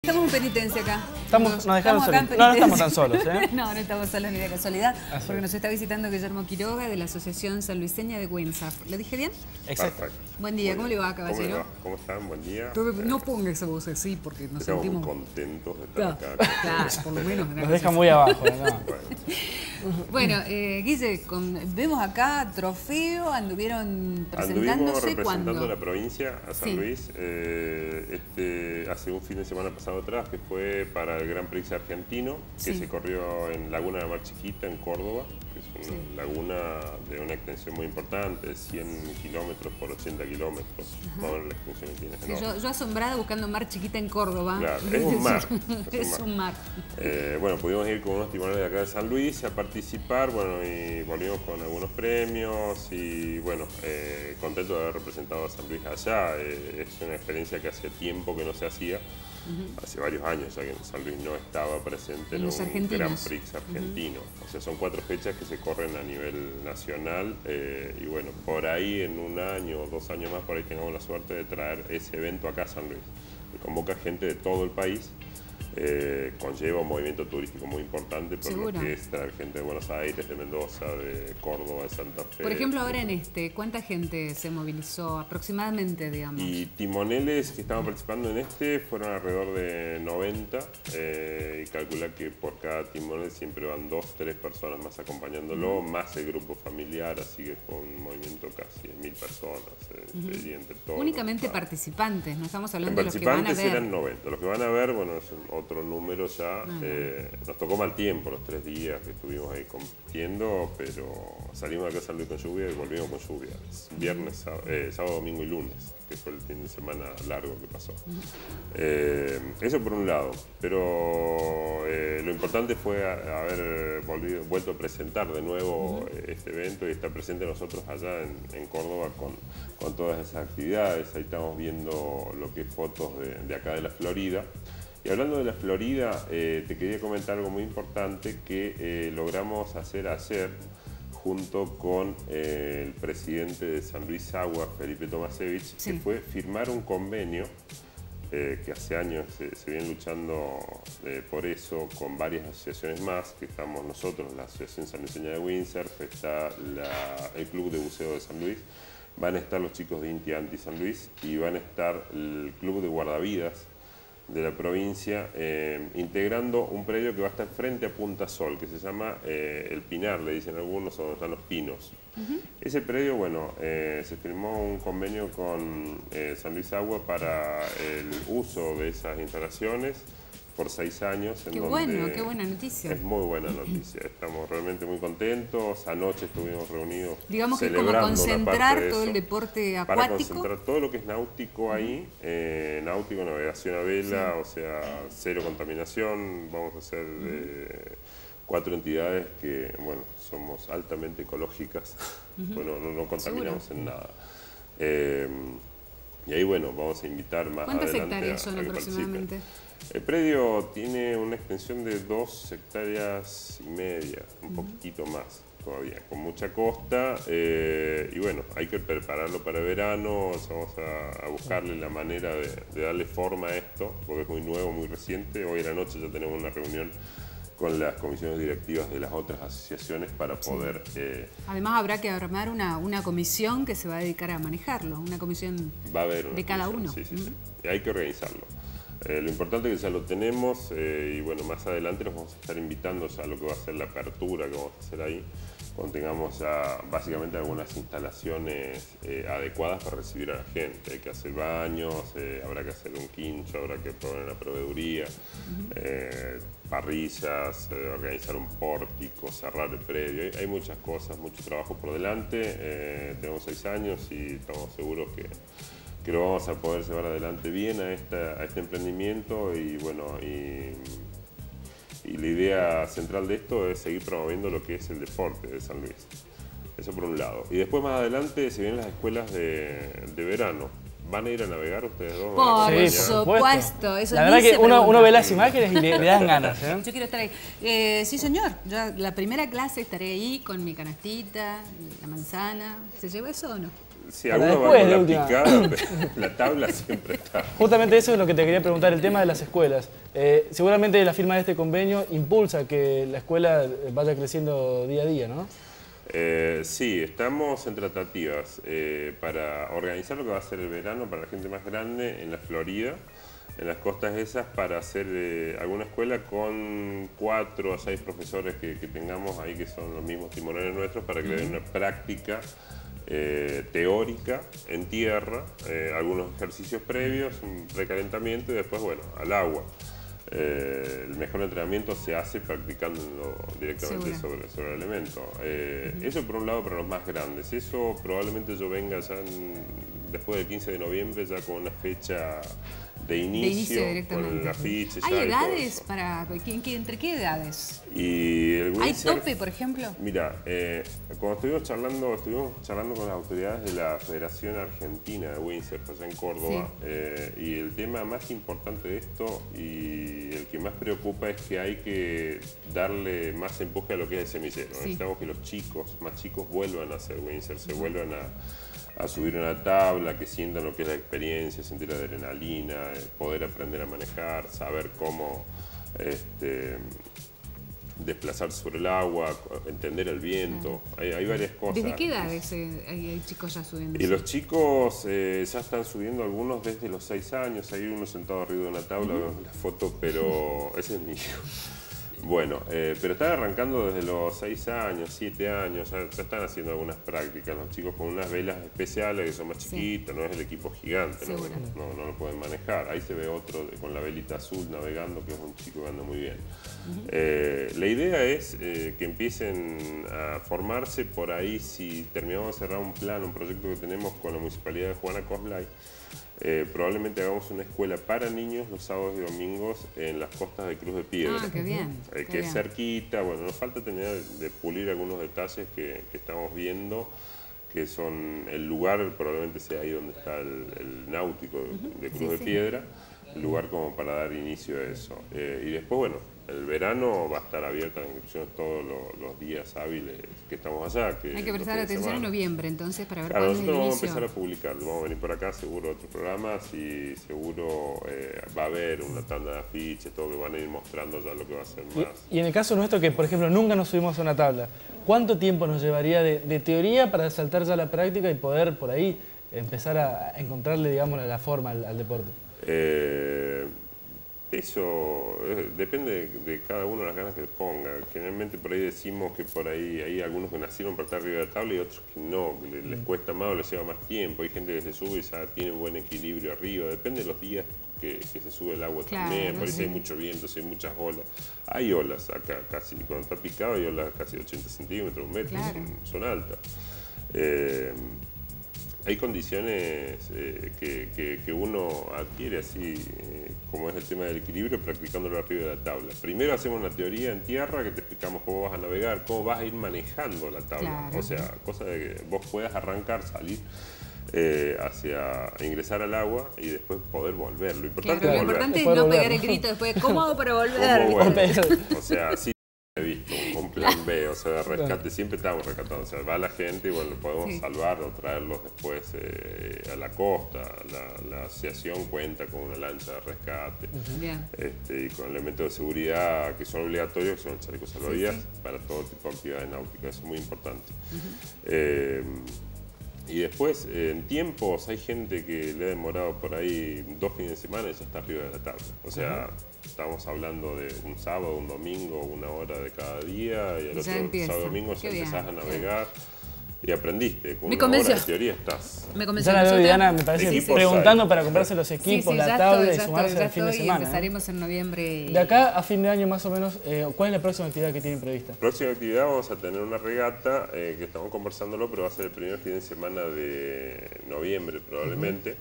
Estamos en penitencia acá. Nos dejaron solitos. No estamos tan solos, ¿eh? No estamos solos ni de casualidad, porque nos está visitando Guillermo Quiroga de la Asociación Sanluiseña de Windsurf. ¿Lo dije bien? Exacto. Buen día, ¿cómo le va, caballero? ¿Cómo están? Buen día. No ponga esa voz así, porque nos Estamos sentimos... muy contentos de estar acá. Claro, por lo menos. Nos deja muy abajo, ¿no? Bueno, Guille, vemos acá trofeo, anduvieron presentándose representando ¿cuándo? la provincia a San Sí. Luis hace un fin de semana pasado atrás, que fue para el Gran Prix argentino, que Sí. se corrió en Laguna de Mar Chiquita, en Córdoba, que es una laguna de una extensión muy importante, de 100 kilómetros por 80 kilómetros, toda la extensión que tiene. Sí, yo asombrada buscando mar chiquita en Córdoba. Claro, es un mar. Es un mar. Bueno, pudimos ir con unos timoneles de acá de San Luis a participar, bueno, y volvimos con algunos premios y bueno, contento de haber representado a San Luis allá. Es una experiencia que hace tiempo que no se hacía, hace varios años ya que San Luis no estaba presente en un Gran Prix argentino. O sea, son 4 fechas que se corren a nivel nacional y bueno, por ahí en un año o 2 años más, por ahí tengamos la suerte de traer ese evento acá a San Luis. Que convoca gente de todo el país. Conlleva un movimiento turístico muy importante por lo que es traer gente de Buenos Aires, de Mendoza, de Córdoba, de Santa Fe. Por ejemplo, ahora en ¿cuánta gente se movilizó aproximadamente, digamos? Y timoneles que estaban participando en fueron alrededor de 90 y calcula que por cada timonel siempre van 2 o 3 personas más acompañándolo, más el grupo familiar, así que fue un movimiento casi de 1000 personas. Entre todos únicamente participantes, no estamos hablando de los que van a ver. Participantes eran 90, los que van a ver, bueno, es otro número ya. Nos tocó mal tiempo los 3 días que estuvimos ahí compitiendo, pero salimos de acá a San Luis con lluvia y volvimos con lluvia. Viernes, sábado, domingo y lunes, que fue el fin de semana largo que pasó. Eso por un lado, pero lo importante fue haber vuelto a presentar de nuevo este evento y estar presente nosotros allá en Córdoba con todas esas actividades. Ahí estamos viendo lo que es fotos de acá de la Florida. Y hablando de la Florida, te quería comentar algo muy importante que logramos hacer ayer junto con el presidente de San Luis Agua, Felipe Tomasevich, que fue firmar un convenio que hace años se viene luchando por eso con varias asociaciones más, que estamos nosotros, la Asociación Sanluiseña de Windsurf, está el Club de Buceo de San Luis, van a estar los chicos de Inti Anti San Luis y van a estar el Club de Guardavidas de la provincia, integrando un predio que va a estar frente a Punta Sol, que se llama El Pinar, le dicen algunos, donde están los pinos. Ese predio, bueno, se firmó un convenio con San Luis Agua para el uso de esas instalaciones por 6 años. Qué bueno, qué buena noticia. Es muy buena noticia, estamos realmente muy contentos. Anoche estuvimos reunidos. Digamos que es como concentrar todo el deporte acuático. Para concentrar todo lo que es náutico ahí, náutico, navegación a vela, o sea, cero contaminación. Vamos a hacer 4 entidades que, bueno, somos altamente ecológicas, bueno, no contaminamos en nada. Y ahí, bueno, vamos a invitar más adelante. ¿Cuántas hectáreas son aproximadamente? El predio tiene una extensión de 2,5 hectáreas, un poquitito más todavía, con mucha costa. Y bueno, hay que prepararlo para verano, vamos a buscarle la manera de darle forma a esto, porque es muy nuevo, muy reciente. Hoy en la noche ya tenemos una reunión con las comisiones directivas de las otras asociaciones para poder... Además habrá que armar una comisión que se va a dedicar a manejarlo, una comisión de cada uno. Sí. Y hay que organizarlo. Lo importante es que ya lo tenemos y bueno, más adelante nos vamos a estar invitando ya a lo que va a ser la apertura que vamos a hacer ahí, cuando tengamos ya básicamente algunas instalaciones adecuadas para recibir a la gente. Hay que hacer baños, habrá que hacer un quincho, habrá que poner una proveeduría, parrillas, organizar un pórtico, cerrar el predio. Hay muchas cosas, mucho trabajo por delante. Tenemos 6 años y estamos seguros que lo vamos a poder llevar adelante bien a este emprendimiento y bueno, y la idea central de esto es seguir promoviendo lo que es el deporte de San Luis. Eso por un lado. Y después más adelante se vienen las escuelas de verano. ¿Van a ir a navegar ustedes dos? Por supuesto. Eso la verdad que uno ve las imágenes y le dan ganas. Yo quiero estar ahí. Sí, señor. Yo, la primera clase estaré ahí con mi canastita, la manzana. ¿Se lleva eso o no? Si alguno va con la picada, la tabla siempre está. Justamente eso es lo que te quería preguntar, el tema de las escuelas. Seguramente la firma de este convenio impulsa que la escuela vaya creciendo día a día, ¿no? Sí, estamos en tratativas para organizar lo que va a ser el verano para la gente más grande en la Florida, en las costas esas, para hacer alguna escuela con 4 a 6 profesores que tengamos ahí, que son los mismos timoneles nuestros, para que le den una práctica teórica en tierra, algunos ejercicios previos, un precalentamiento y después, bueno, al agua. El mejor entrenamiento se hace practicando directamente sobre el elemento. Eso por un lado para los más grandes. Eso probablemente yo venga ya después del 15 de noviembre, ya con una fecha de inicio con el afiche. ¿Hay edades para entre qué edades? Y el windsurf, ¿hay tope, por ejemplo? Mira, cuando estuvimos charlando con las autoridades de la Federación Argentina de Windsurf allá en Córdoba, y el tema más importante de esto y el que más preocupa es que hay que darle más empuje a lo que es el semillero. Necesitamos que los chicos, más chicos, vuelvan a hacer windsurf, se vuelvan a subir una tabla, que sientan lo que es la experiencia, sentir la adrenalina, poder aprender a manejar, saber cómo desplazarse sobre el agua, entender el viento. Hay varias cosas. ¿Desde qué edades hay chicos ya subiendo? Y los chicos ya están subiendo, algunos desde los 6 años. Hay uno sentado arriba de una tabla, vemos la foto, pero ese es mi hijo. Bueno, pero están arrancando desde los 6 años, 7 años, ya están haciendo algunas prácticas los chicos con unas velas especiales que son más chiquitas, no es el equipo gigante, no lo pueden manejar. Ahí se ve otro con la velita azul navegando, que es un chico que anda muy bien. La idea es que empiecen a formarse por ahí. Si terminamos de cerrar un plan, un proyecto que tenemos con la Municipalidad de Juana Coslay, probablemente hagamos una escuela para niños los sábados y domingos en las costas de Cruz de Piedra. Ah, qué bien. Que es cerquita. Bueno, nos falta terminar de pulir algunos detalles que estamos viendo, que son el lugar, probablemente sea ahí donde está el náutico de Cruz de Piedra, el lugar como para dar inicio a eso. Y después, bueno, el verano va a estar abierta la inscripción todos los días hábiles que estamos allá. Hay que prestar atención en noviembre, entonces, para ver cuándo es el inicio. Nosotros vamos a empezar a publicar, vamos a venir por acá, seguro otros programas, y seguro va a haber una tanda de afiches, todo, que van a ir mostrando ya lo que va a ser más. Y en el caso nuestro, que por ejemplo nunca nos subimos a una tabla, ¿cuánto tiempo nos llevaría de teoría para saltar ya a la práctica y poder por ahí empezar a encontrarle, digamos, la forma al deporte? Eso depende de cada uno, las ganas que ponga. Generalmente por ahí decimos que por ahí hay algunos que nacieron para estar arriba de la tabla y otros que no, que les cuesta más o les lleva más tiempo. Hay gente que se sube y ya tiene buen equilibrio arriba. Depende de los días que se sube el agua también. Por eso hay mucho viento, hay muchas olas. Hay olas acá casi, cuando está picado hay olas casi 80 centímetros, 1 metro, son altas. Hay condiciones que uno adquiere así, como es el tema del equilibrio, practicándolo arriba de la tabla. Primero hacemos una teoría en tierra que te explicamos cómo vas a navegar, cómo vas a ir manejando la tabla. O sea, cosa de que vos puedas arrancar, salir hacia ingresar al agua y después poder volver. Lo importante es no pegar el grito después, ¿cómo hago para volver? O sea, sí. He visto un plan B, o sea, de rescate, siempre estamos rescatando, o sea, va la gente y bueno, lo podemos salvar o traerlos después a la costa. La asociación cuenta con una lancha de rescate y con elementos de seguridad que son obligatorios, que son chalecos salvavidas para todo tipo de actividades náuticas, eso es muy importante. Y después, en tiempos, hay gente que le ha demorado por ahí 2 fines de semana y ya está arriba de la tabla. O sea, estamos hablando de un sábado, un domingo, 1 hora de cada día, y al otro sábado, domingo ya empezás a navegar. Y aprendiste, con una hora de teoría estás. Me convenció. Ya la veo, Diana, me parece, preguntando para comprarse los equipos, la tabla y sumarse al fin de semana. Empezaremos en noviembre. De acá a fin de año más o menos, ¿cuál es la próxima actividad que tienen prevista? Próxima actividad vamos a tener una regata, que estamos conversándolo, pero va a ser el primer fin de semana de noviembre probablemente.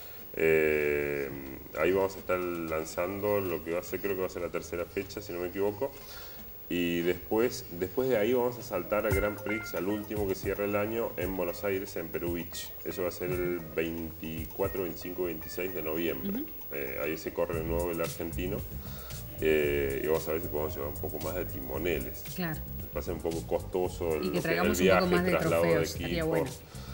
Ahí vamos a estar lanzando lo que va a ser, creo que va a ser la 3ª fecha, si no me equivoco. Y después de ahí vamos a saltar al Grand Prix, al último que cierra el año en Buenos Aires, en Perú Beach. Eso va a ser el 24, 25, 26 de noviembre. Ahí se corre de nuevo el argentino. Y vamos a ver si podemos llevar un poco más de timoneles. Claro. Va a ser un poco costoso y que el viaje, el traslado de equipos. Bueno.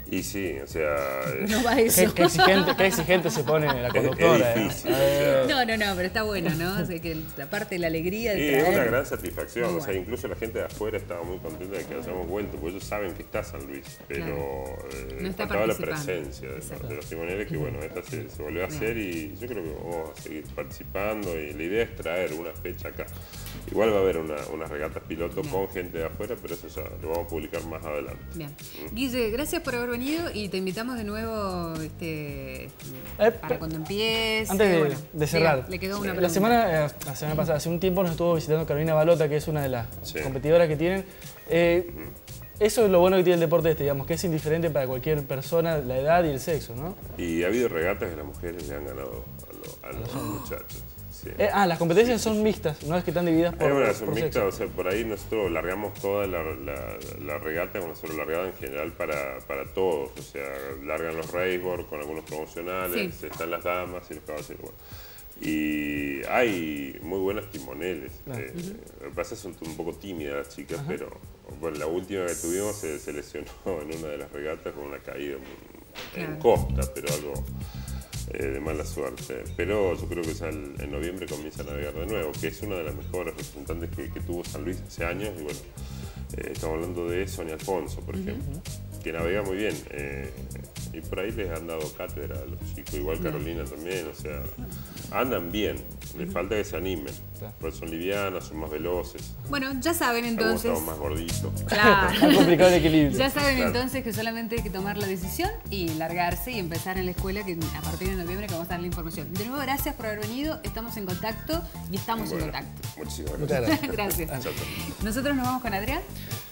Y sí, o sea... No va eso. Qué exigente se pone la conductora. Es difícil. No, pero está bueno, ¿no? O sea, que la parte de la alegría de es traer... una gran satisfacción. O sea, incluso la gente de afuera estaba muy contenta de que hayamos vuelto, porque ellos saben que está San Luis, pero no está faltaba la presencia de los timoneles, que bueno, esta se volvió a hacer y yo creo que vamos a seguir participando y la idea es traer una fecha acá. Igual va a haber unas regatas piloto con gente de afuera, pero eso ya lo vamos a publicar más adelante. Bien. Guille, gracias por haber venido y te invitamos de nuevo para cuando empieces. Antes de cerrar, le quedó una la semana pasada, hace un tiempo nos estuvo visitando Carolina Balota, que es una de las competidoras que tienen. Eso es lo bueno que tiene el deporte digamos, que es indiferente para cualquier persona, la edad y el sexo, ¿no? Y ha habido regatas que las mujeres le han ganado a los muchachos. Sí. Las competencias son mixtas, no es que están divididas por son mixtas, o sea, por ahí nosotros largamos toda la regata, una sola largada en general para todos, o sea, largan los raceboard con algunos promocionales, están las damas y los caballeros. Bueno. Y hay muy buenas timoneles. Lo que pasa es que son un poco tímidas las chicas, pero bueno, la última que tuvimos se lesionó en una de las regatas con una caída en costa, pero algo de mala suerte. Pero yo creo que ya en noviembre comienza a navegar de nuevo, que es una de las mejores representantes que tuvo San Luis hace años. Y bueno, estamos hablando de Sonia Alfonso, por ejemplo, que navega muy bien. Y por ahí les han dado cátedra a los chicos, igual Carolina también, o sea, andan bien, les falta que se animen, pues son livianas, son más veloces. Bueno, ya saben entonces... Estamos más gorditos. Claro. Es complicado el equilibrio. Ya saben entonces que solamente hay que tomar la decisión y largarse y empezar en la escuela, que a partir de noviembre que vamos a dar la información. De nuevo, gracias por haber venido, estamos en contacto y estamos en contacto. Muchísimas gracias. Gracias. Nosotros nos vamos con Adrián.